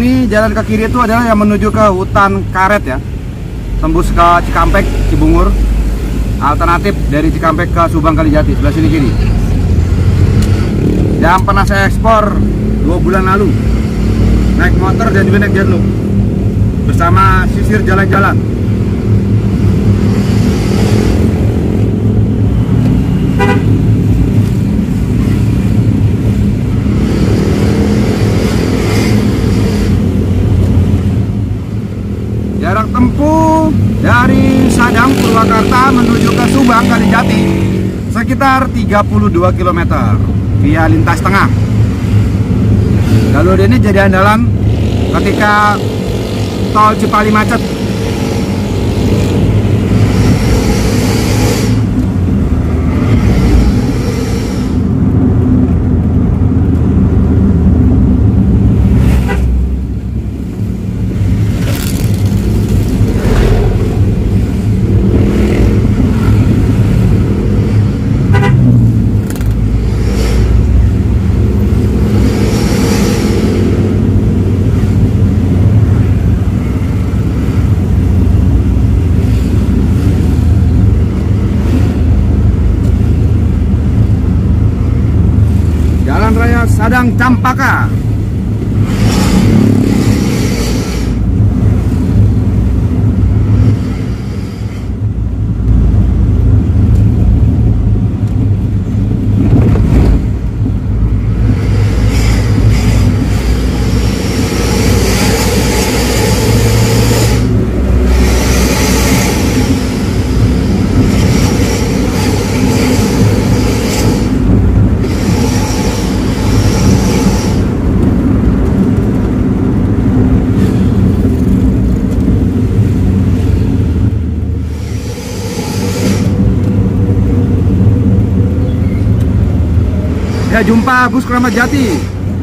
sini jalan ke kiri itu adalah yang menuju ke hutan karet ya. Tembus ke Cikampek, Cibungur. Alternatif dari Cikampek ke Subang Kalijati, sebelah sini kiri. Yang pernah saya ekspor 2 bulan lalu. Naik motor dan juga naik jalur bersama sisir jalan-jalan. Jarak tempuh dari Sadang Purwakarta menuju ke Subang Kalijati sekitar 32 km via lintas tengah. Jalur ini jadi andalan ketika tol Cipali macet. Jalan Raya Sadang Campaka. Ya, jumpa bus Kramat Jati.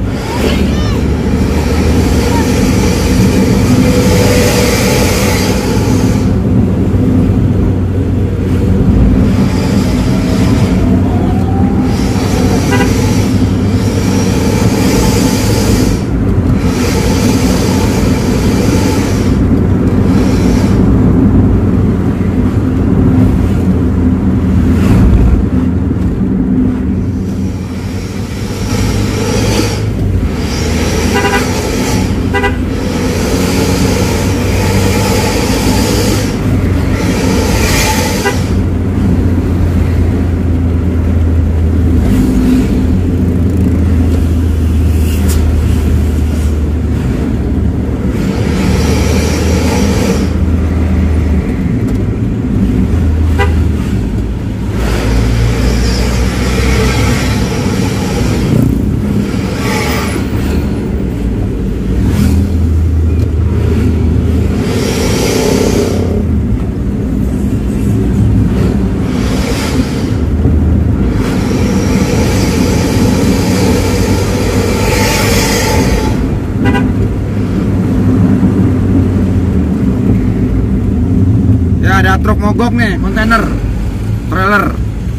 Ada truk mogok nih, kontainer, trailer.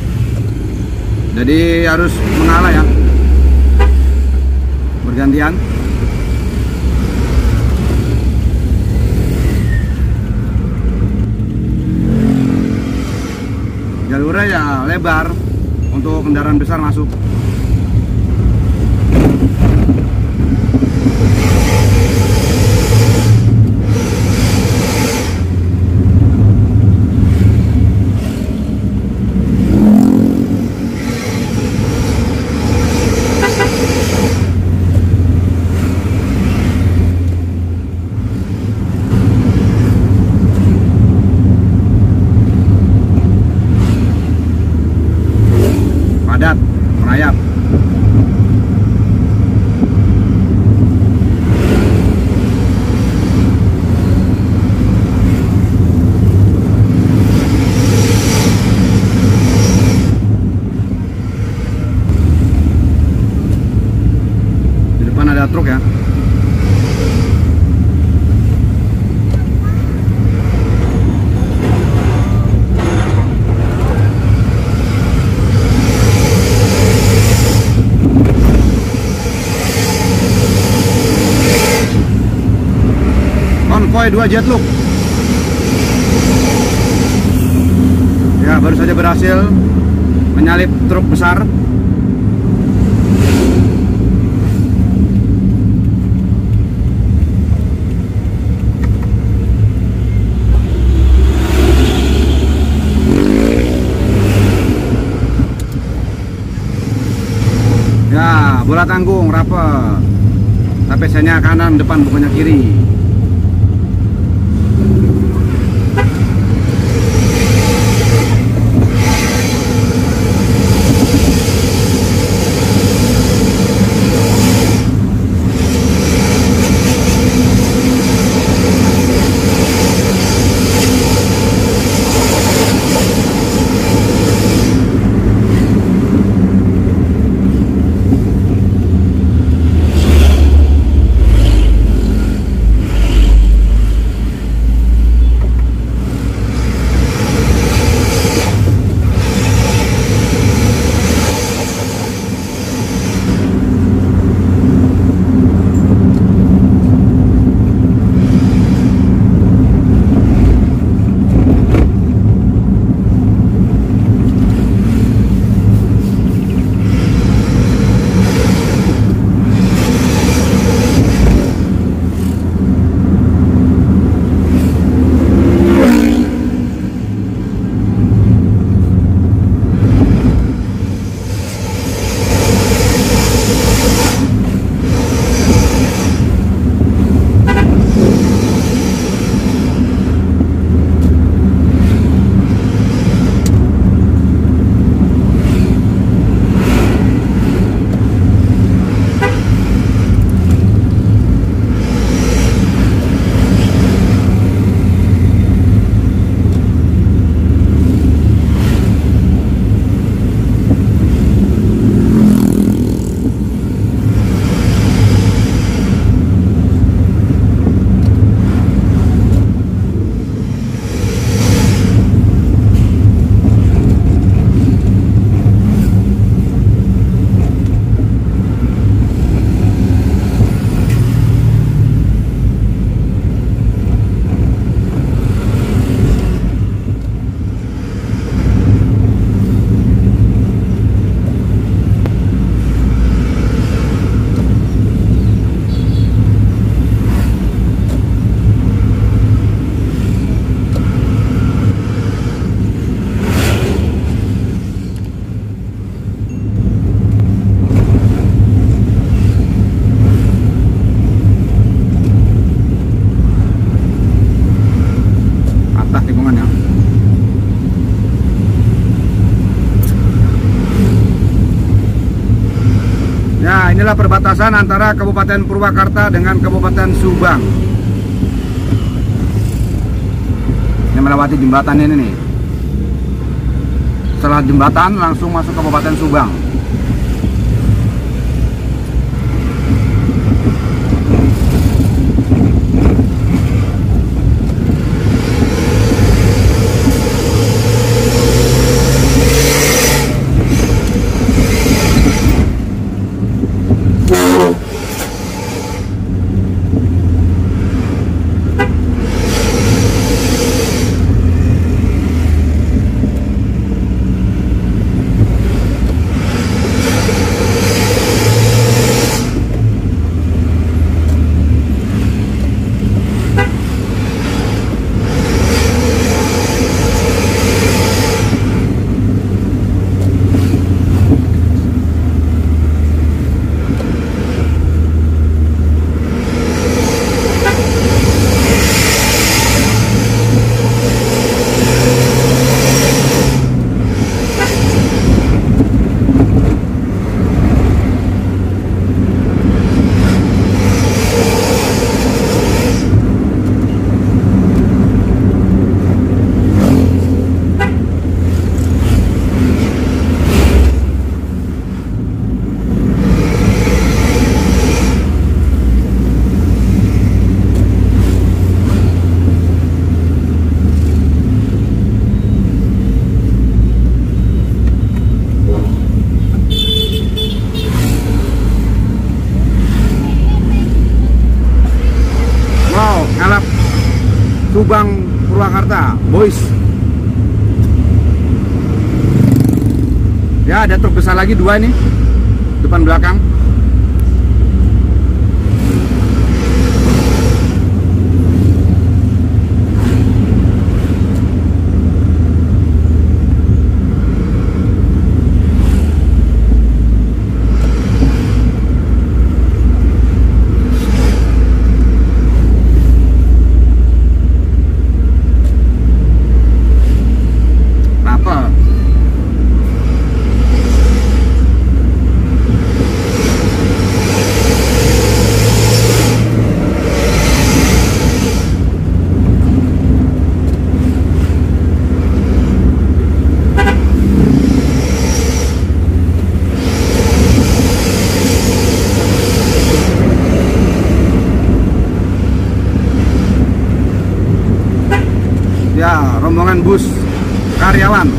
Jadi harus mengalah ya, bergantian. Jalurnya ya lebar untuk kendaraan besar masuk. Padat, merayap. oleh 2 jet look. Ya, baru saja berhasil menyalip truk besar. Ya, bola tanggung rapet. Tapi saya kanan, depan bukannya kiri. Ya, inilah perbatasan antara Kabupaten Purwakarta dengan Kabupaten Subang. Ini melewati jembatan ini nih. Setelah jembatan langsung masuk Kabupaten Subang. Subang Purwakarta, boys. Ya, ada truk besar lagi dua ini, depan belakang. Ya, rombongan bus karyawan.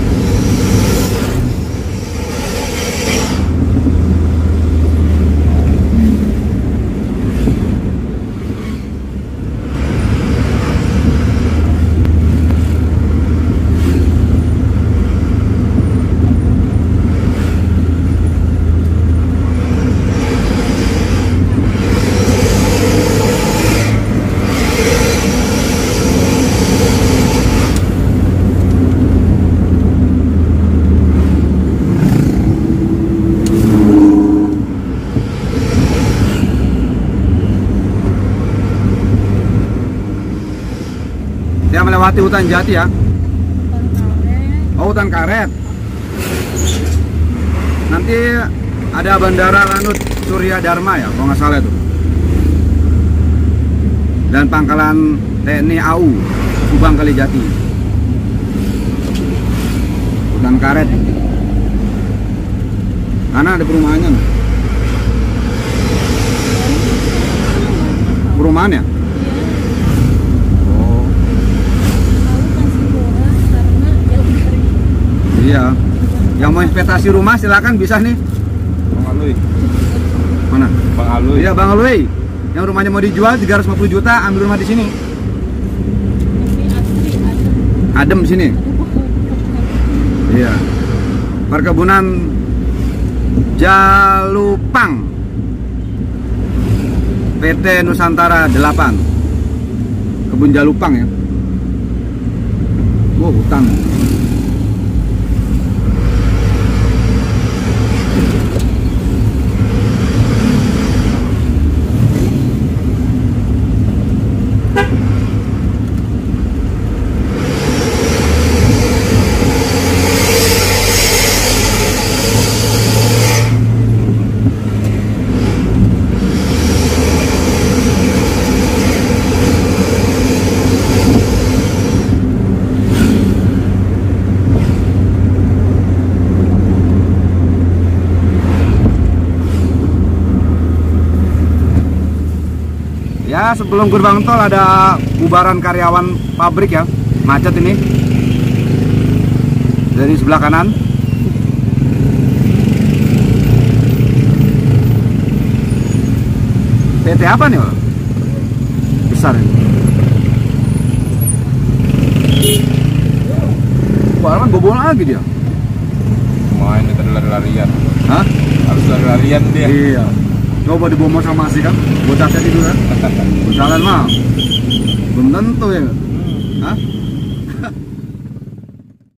Dia melewati hutan jati ya. Oh, hutan karet. Nanti ada Bandara Lanut Surya Dharma ya, kalau nggak salah itu. Dan pangkalan TNI AU Subang Kalijati. Hutan karet. Karena ada perumahannya. Perumahan ya? Iya, yang mau investasi rumah silakan bisa nih. Bang Alui. Mana? Bang Alui. Iya, Bang Alui. Yang rumahnya mau dijual 350 juta, ambil rumah di sini. Adem di sini. Iya. Perkebunan Jalupang. PT Nusantara 8. Kebun Jalupang ya. Wow, hutan. Ya, sebelum gerbang tol ada bubaran karyawan pabrik ya, macet ini dari sebelah kanan. PT apa nih, Pak? Besar ini. Wah, kan bobol lagi dia. Main itu lari-larian. Hah? Harus lari-larian dia. Iya. Coba dibawa sama si kan, bocahnya tidur kan? Jalan mah belum tentu ya. Hah?